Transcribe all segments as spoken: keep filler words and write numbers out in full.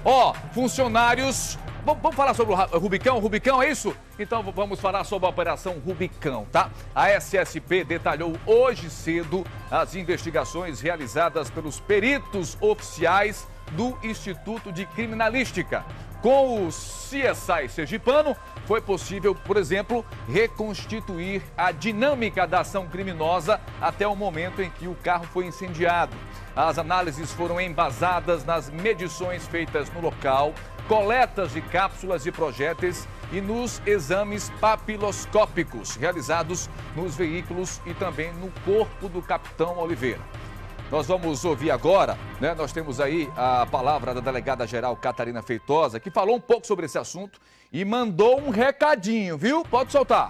Ó, funcionários... Vamos falar sobre o Rubicão? Rubicão, é isso? Então vamos falar sobre a Operação Rubicão, tá? A S S P detalhou hoje cedo as investigações realizadas pelos peritos oficiais do Instituto de Criminalística. Com o C S I sergipano, foi possível, por exemplo, reconstituir a dinâmica da ação criminosa até o momento em que o carro foi incendiado. As análises foram embasadas nas medições feitas no local, coletas de cápsulas e projéteis e nos exames papiloscópicos realizados nos veículos e também no corpo do capitão Oliveira. Nós vamos ouvir agora, né? Nós temos aí a palavra da delegada-geral Catarina Feitosa, que falou um pouco sobre esse assunto e mandou um recadinho, viu? Pode soltar.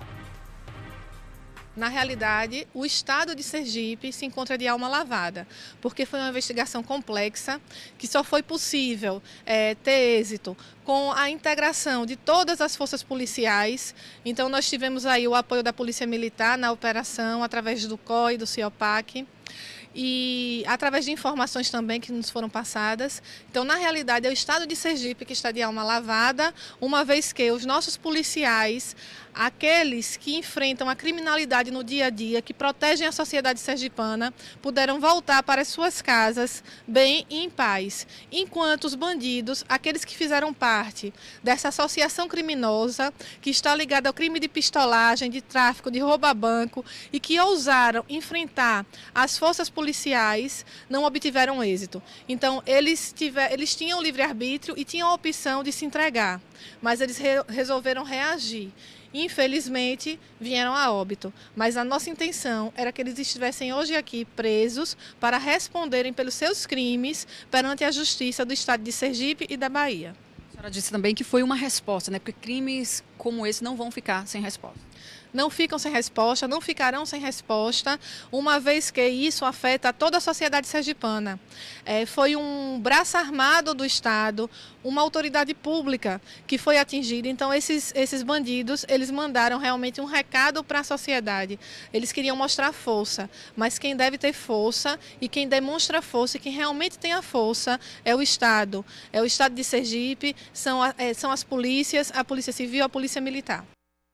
Na realidade, o estado de Sergipe se encontra de alma lavada, porque foi uma investigação complexa que só foi possível é, ter êxito com a integração de todas as forças policiais. Então nós tivemos aí o apoio da Polícia Militar na operação, através do C O I, do CIOPAC. E através de informações também que nos foram passadas. Então, na realidade, é o estado de Sergipe que está de alma lavada, uma vez que os nossos policiais, aqueles que enfrentam a criminalidade no dia a dia, que protegem a sociedade sergipana, puderam voltar para as suas casas bem e em paz. Enquanto os bandidos, aqueles que fizeram parte dessa associação criminosa, que está ligada ao crime de pistolagem, de tráfico, de roubo a banco, e que ousaram enfrentar as forças policiais, policiais não obtiveram êxito. Então, eles, tiver, eles tinham livre-arbítrio e tinham a opção de se entregar, mas eles re, resolveram reagir. Infelizmente, vieram a óbito. Mas a nossa intenção era que eles estivessem hoje aqui presos para responderem pelos seus crimes perante a Justiça do Estado de Sergipe e da Bahia. A senhora disse também que foi uma resposta, né? Porque crimes como esse não vão ficar sem resposta. Não ficam sem resposta, não ficarão sem resposta, uma vez que isso afeta toda a sociedade sergipana. É, foi um braço armado do Estado, uma autoridade pública que foi atingida. Então, esses, esses bandidos, eles mandaram realmente um recado para a sociedade. Eles queriam mostrar força, mas quem deve ter força e quem demonstra força e quem realmente tem a força é o Estado. É o Estado de Sergipe, são, é, são as polícias, a Polícia Civil, a Polícia Militar.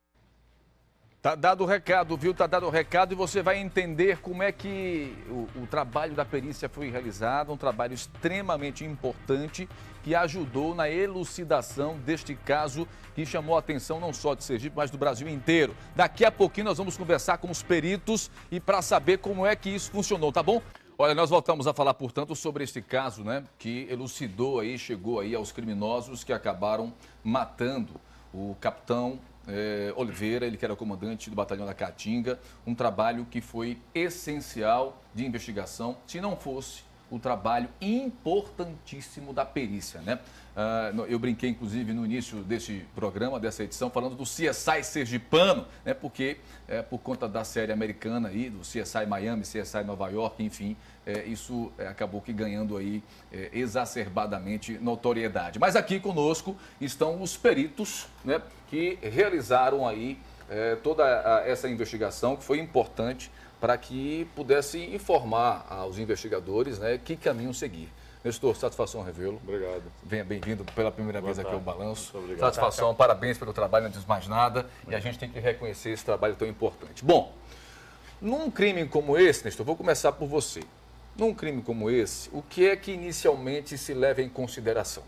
Tá dado o recado, viu? Tá dado o recado e você vai entender como é que o, o trabalho da perícia foi realizado, um trabalho extremamente importante que ajudou na elucidação deste caso que chamou a atenção não só de Sergipe, mas do Brasil inteiro. Daqui a pouquinho nós vamos conversar com os peritos e para saber como é que isso funcionou, tá bom? Olha, nós voltamos a falar, portanto, sobre este caso, né, que elucidou aí, chegou aí aos criminosos que acabaram matando o capitão É, Oliveira, ele que era comandante do batalhão da Caatinga, um trabalho que foi essencial de investigação, se não fosse o trabalho importantíssimo da perícia, né? Ah, eu brinquei, inclusive, no início desse programa, dessa edição, falando do C S I sergipano, né? Porque é, por conta da série americana aí, do C S I Miami, C S I Nova York, enfim, é, isso é, acabou que ganhando aí é, exacerbadamente notoriedade. Mas aqui conosco estão os peritos, né, que realizaram aí é, toda a, essa investigação, que foi importante para que pudesse informar aos investigadores, né, que caminho seguir. Nestor, satisfação revê-lo. Obrigado. Venha bem-vindo pela primeira Boa vez aqui tarde. ao Balanço. Muito obrigado. Satisfação, parabéns pelo trabalho, antes de mais nada. E a gente tem que reconhecer esse trabalho tão importante. Bom, num crime como esse, Nestor, vou começar por você. Num crime como esse, o que é que inicialmente se leva em consideração?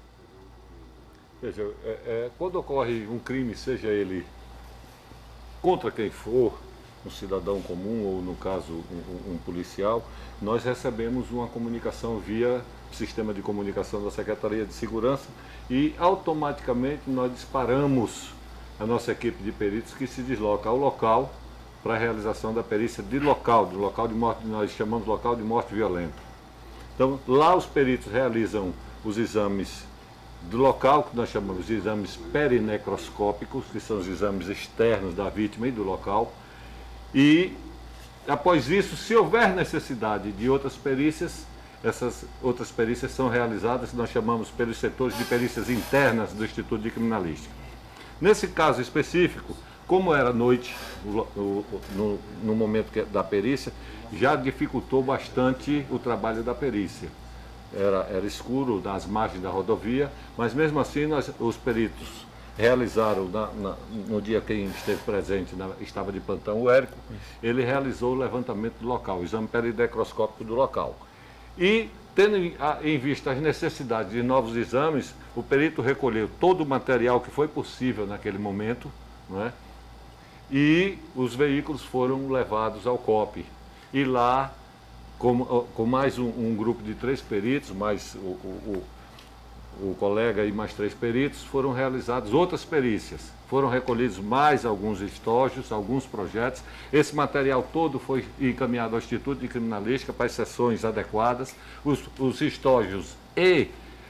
Veja, é, é, quando ocorre um crime, seja ele contra quem for, um cidadão comum ou, no caso, um, um policial, nós recebemos uma comunicação via sistema de comunicação da Secretaria de Segurança e automaticamente nós disparamos a nossa equipe de peritos que se desloca ao local para a realização da perícia de local, do local de morte, nós chamamos de local de morte violenta. Então, lá os peritos realizam os exames do local, que nós chamamos de exames perinecroscópicos, que são os exames externos da vítima e do local. E, após isso, se houver necessidade de outras perícias, essas outras perícias são realizadas, que nós chamamos pelos setores de perícias internas do Instituto de Criminalística. Nesse caso específico, como era noite, no, no, no momento da perícia, já dificultou bastante o trabalho da perícia. era, era escuro nas margens da rodovia, mas mesmo assim nós, os peritos realizaram, na, na, no dia quem esteve presente, na, estava de plantão, o Érico, ele realizou o levantamento do local, o exame peridecroscópico do local. E, tendo em, em vista as necessidades de novos exames, o perito recolheu todo o material que foi possível naquele momento, não é? E os veículos foram levados ao C O P. E lá, com, com mais um, um grupo de três peritos, mais o, o, o colega e mais três peritos, foram realizadas outras perícias. Foram recolhidos mais alguns estojos, alguns projetos. Esse material todo foi encaminhado ao Instituto de Criminalística para as sessões adequadas. Os, os estojos e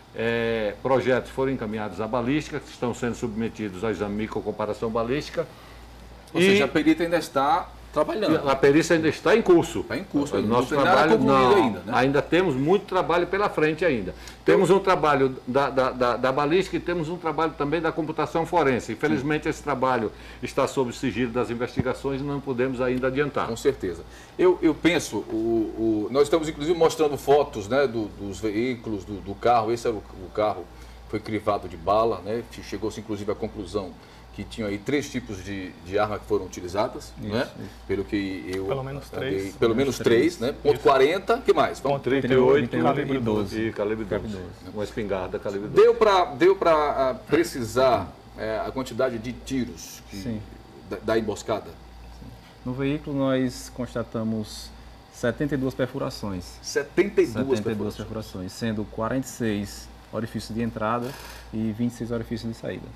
é, projetos foram encaminhados à balística, que estão sendo submetidos ao exame microcomparação balística. Ou e seja, a perita ainda está trabalhando. A perícia ainda está em curso. Está em curso. O nosso trabalho não, ainda, né? Ainda temos muito trabalho pela frente ainda. Então, temos um trabalho da, da, da, da balística e temos um trabalho também da computação forense. Infelizmente, sim, esse trabalho está sob sigilo das investigações e não podemos ainda adiantar. Com certeza. Eu, eu penso, o, o, nós estamos inclusive mostrando fotos, né, do, dos veículos, do, do carro. Esse era o, o carro, foi crivado de bala, né? Chegou-se inclusive à conclusão que tinham aí três tipos de, de arma que foram utilizadas, isso, né? Isso. Pelo que eu... Pelo menos três. Andei, pelo menos três, né? Ponto quarenta, que mais? Ponto trinta e oito, calibre doze. E calibre doze. Uma espingarda calibre doze. Deu para deu para uh, precisar é, a quantidade de tiros que, da, da emboscada? Sim. No veículo nós constatamos setenta e duas perfurações. setenta e duas, setenta e duas perfurações. perfurações, sendo quarenta e seis orifícios de entrada e vinte e seis orifícios de saída.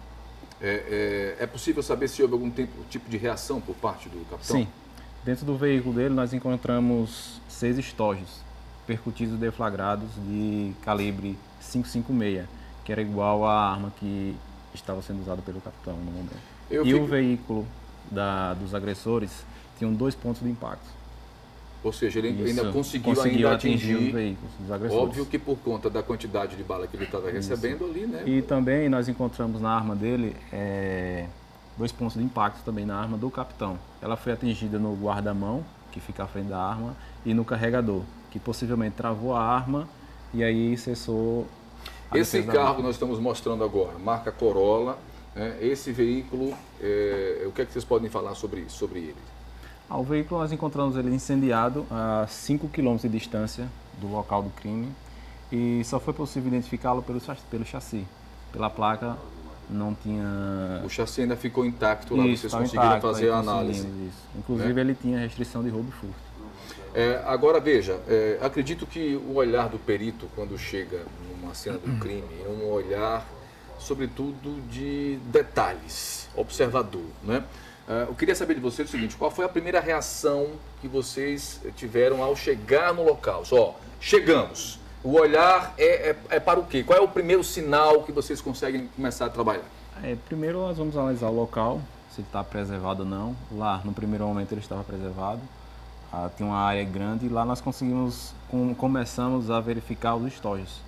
É, é, é possível saber se houve algum tempo, tipo de reação por parte do capitão? Sim. Dentro do veículo dele nós encontramos seis estojos percutidos e deflagrados de calibre cinco cinco seis, que era igual à arma que estava sendo usada pelo capitão no momento. Eu e fico... o veículo da, dos agressores tinham dois pontos de impacto. Ou seja, ele Isso, ainda conseguiu, conseguiu ainda atingir, atingir os veículos, os agressores. Óbvio que por conta da quantidade de bala que ele estava recebendo ali, né? E também nós encontramos na arma dele é, dois pontos de impacto também na arma do capitão. Ela foi atingida no guarda-mão, que fica à frente da arma, e no carregador, que possivelmente travou a arma e aí cessou a Esse carro que nós estamos mostrando agora, marca Corolla, né? Esse veículo, é, o que é que vocês podem falar sobre isso, sobre ele? Ah, o veículo nós encontramos ele incendiado a cinco quilômetros de distância do local do crime e só foi possível identificá-lo pelo, pelo chassi. Pela placa não tinha... O chassi ainda ficou intacto lá, isso, vocês conseguiram intacto, fazer a análise. Isso. Inclusive né? Ele tinha restrição de roubo e furto. É, agora veja, é, acredito que o olhar do perito quando chega numa cena do crime é um olhar sobretudo de detalhes, observador, né? Uh, eu queria saber de vocês o seguinte, qual foi a primeira reação que vocês tiveram ao chegar no local? Só, chegamos. O olhar é, é, é para o quê? Qual é o primeiro sinal que vocês conseguem começar a trabalhar? É, primeiro nós vamos analisar o local, se ele está preservado ou não. Lá, no primeiro momento, ele estava preservado. Ah, tem uma área grande e lá nós conseguimos, com, começamos a verificar os estojos.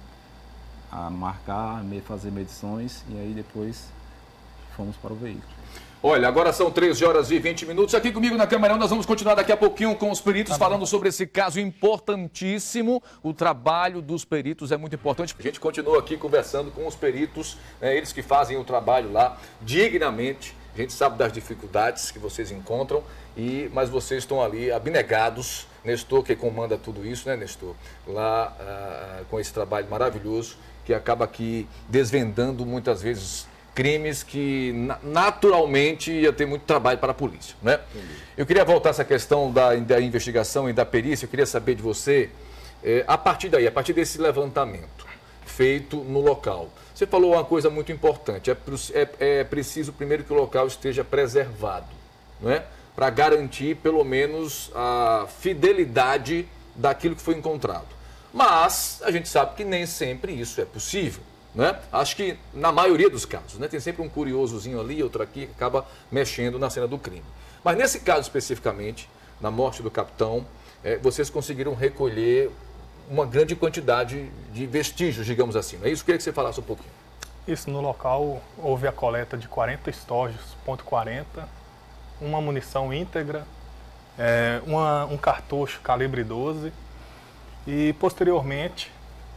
A marcar, fazer medições e aí depois fomos para o veículo. Olha, agora são treze horas e vinte minutos. Aqui comigo na Câmara, nós vamos continuar daqui a pouquinho com os peritos, tá falando sobre esse caso importantíssimo. O trabalho dos peritos é muito importante. A gente continua aqui conversando com os peritos, né, eles que fazem o trabalho lá dignamente. A gente sabe das dificuldades que vocês encontram, e, mas vocês estão ali abnegados. Nestor, que comanda tudo isso, né, Nestor? Lá ah, com esse trabalho maravilhoso que acaba aqui desvendando muitas vezes crimes que naturalmente ia ter muito trabalho para a polícia, né? Entendi. Eu queria voltar a essa questão da, da investigação e da perícia. Eu queria saber de você, é, a partir daí, a partir desse levantamento feito no local. Você falou uma coisa muito importante, é, é, é preciso primeiro que o local esteja preservado, né? Para garantir pelo menos a fidelidade daquilo que foi encontrado. Mas a gente sabe que nem sempre isso é possível. Né? Acho que na maioria dos casos, né? Tem sempre um curiosozinho ali, outro aqui, que acaba mexendo na cena do crime. Mas nesse caso especificamente, na morte do capitão, é, vocês conseguiram recolher uma grande quantidade de vestígios, digamos assim. Não é isso? Eu queria que você falasse um pouquinho. Isso, no local houve a coleta de quarenta estojos, ponto quarenta, uma munição íntegra, é, uma, um cartucho calibre doze e posteriormente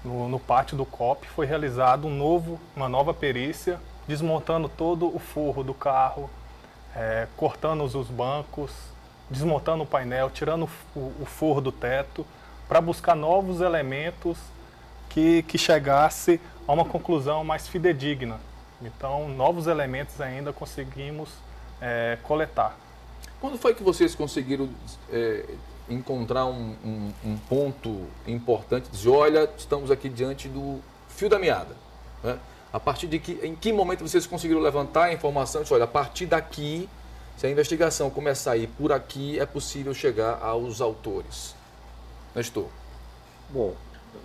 no, no pátio do C O P, foi realizado um novo, uma nova perícia, desmontando todo o forro do carro, é, cortando os bancos, desmontando o painel, tirando o, o forro do teto, para buscar novos elementos que, que chegasse a uma conclusão mais fidedigna. Então, novos elementos ainda conseguimos é, coletar. Quando foi que vocês conseguiram é, encontrar um, um, um ponto importante, dizer, olha, estamos aqui diante do fio da meada, né? A partir de que, em que momento vocês conseguiram levantar a informação e dizer, olha, a partir daqui, se a investigação começar a ir por aqui, é possível chegar aos autores? Nestor. Bom,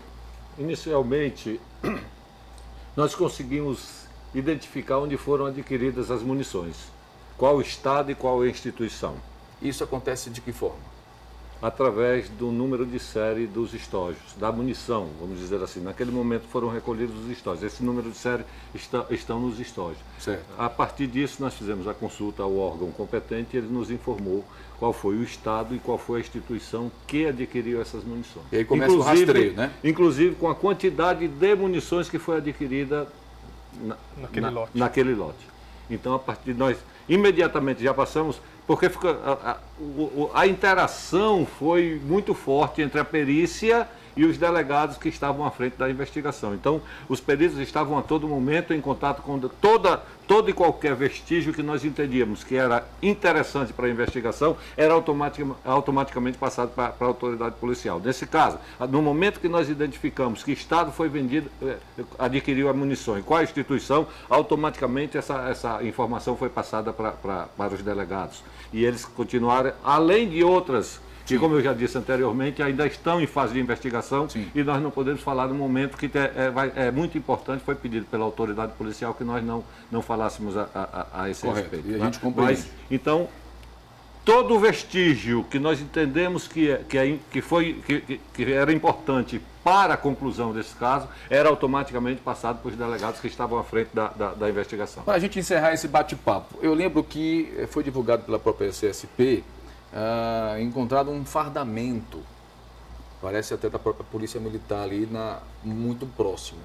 inicialmente, nós conseguimos identificar onde foram adquiridas as munições, qual o estado e qual a instituição. Isso acontece de que forma? Através do número de série dos estojos, da munição, vamos dizer assim. Naquele momento foram recolhidos os estojos. Esse número de série está, estão nos estojos. Certo. A partir disso, nós fizemos a consulta ao órgão competente e ele nos informou qual foi o estado e qual foi a instituição que adquiriu essas munições. E aí começa o rastreio, né? Inclusive com a quantidade de munições que foi adquirida na, Naquele na, lote. naquele lote. Então, a partir de nós, imediatamente já passamos, porque fica, a, a, a interação foi muito forte entre a perícia e os delegados que estavam à frente da investigação. Então, os peritos estavam a todo momento em contato com toda, todo e qualquer vestígio que nós entendíamos que era interessante para a investigação, era automatic, automaticamente passado para, para a autoridade policial. Nesse caso, no momento que nós identificamos que Estado foi vendido, adquiriu a munição e qual a instituição, automaticamente essa, essa informação foi passada para, para, para os delegados. E eles continuaram, além de outras, que, como eu já disse anteriormente, ainda estão em fase de investigação. Sim. E nós não podemos falar no momento que é, vai, é muito importante, foi pedido pela autoridade policial que nós não, não falássemos a, a, a esse Correto. respeito. E a né? gente compreende. Mas, então, todo vestígio que nós entendemos que, é, que, é, que, foi, que, que era importante para a conclusão desse caso, era automaticamente passado para os delegados que estavam à frente da, da, da investigação. Para a gente encerrar esse bate-papo, eu lembro que foi divulgado pela própria C S P, Uh, encontrado um fardamento, parece até da própria Polícia Militar ali, na, muito próximo.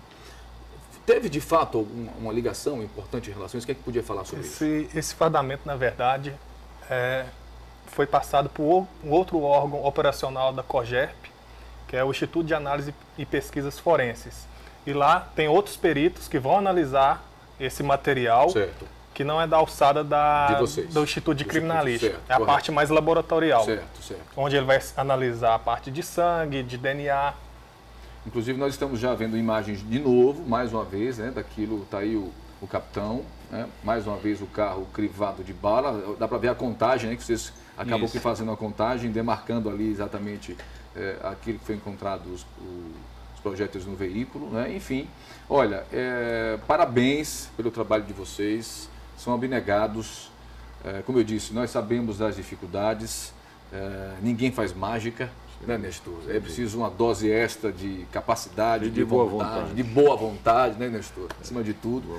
Teve de fato uma, uma ligação importante em relação a isso? O que é que podia falar sobre esse, isso? Esse fardamento, na verdade, é, foi passado por um outro órgão operacional da COGERP, que é o Instituto de Análise e Pesquisas Forenses. E lá tem outros peritos que vão analisar esse material. Certo. Que não é da alçada da, de vocês. do Instituto de do Criminalística. Certo, é a correto. parte mais laboratorial. Certo, certo. Onde ele vai analisar a parte de sangue, de D N A. Inclusive, nós estamos já vendo imagens de novo, mais uma vez, né, daquilo, está aí o, o capitão, né, mais uma vez o carro crivado de bala. Dá para ver a contagem, né, que vocês acabam aqui fazendo a contagem, demarcando ali exatamente é, aquilo que foi encontrado, os, os projéteis no veículo, né, enfim. Olha, é, parabéns pelo trabalho de vocês. São abnegados, é, como eu disse, nós sabemos das dificuldades, é, ninguém faz mágica, sim, né, Nestor? É preciso uma dose extra de capacidade, de, de boa vontade, vontade, de boa vontade, né, Nestor? Acima de tudo.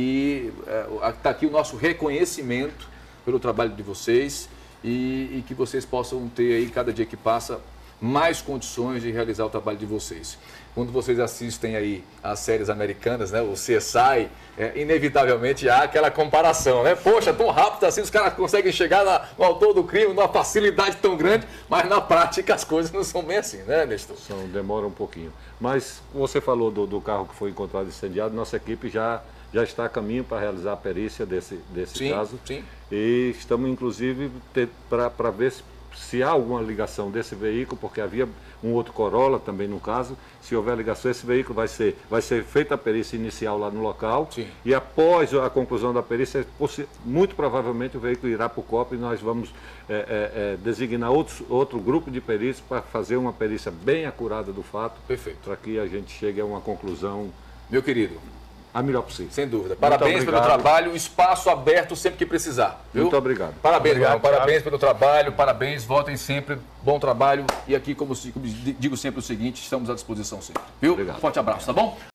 E está é, aqui o nosso reconhecimento pelo trabalho de vocês e, e que vocês possam ter aí, cada dia que passa, mais condições de realizar o trabalho de vocês. Quando vocês assistem aí as séries americanas, né, o C S I, é, inevitavelmente há aquela comparação, né? Poxa, tão rápido assim, os caras conseguem chegar na, no autor do crime numa facilidade tão grande, mas na prática as coisas não são bem assim, né, Nestor? São, demora um pouquinho. Mas você falou do, do carro que foi encontrado incendiado, nossa equipe já, já está a caminho para realizar a perícia desse, desse sim, caso. Sim. E estamos, inclusive, para ver se se há alguma ligação desse veículo, porque havia um outro Corolla também no caso, se houver ligação, esse veículo vai ser, vai ser feita a perícia inicial lá no local. Sim. E após a conclusão da perícia, muito provavelmente o veículo irá para o C O P e nós vamos é, é, é, designar outros, outro grupo de peritos para fazer uma perícia bem acurada do fato. Perfeito. Para que a gente chegue a uma conclusão, meu querido, a melhor possível. Sem dúvida. Parabéns pelo trabalho, espaço aberto sempre que precisar. Viu? Muito obrigado. Parabéns, obrigado, irmão. Parabéns pelo trabalho, parabéns, votem sempre, bom trabalho. E aqui, como digo sempre o seguinte, estamos à disposição sempre. Viu? Obrigado. Forte abraço, tá bom?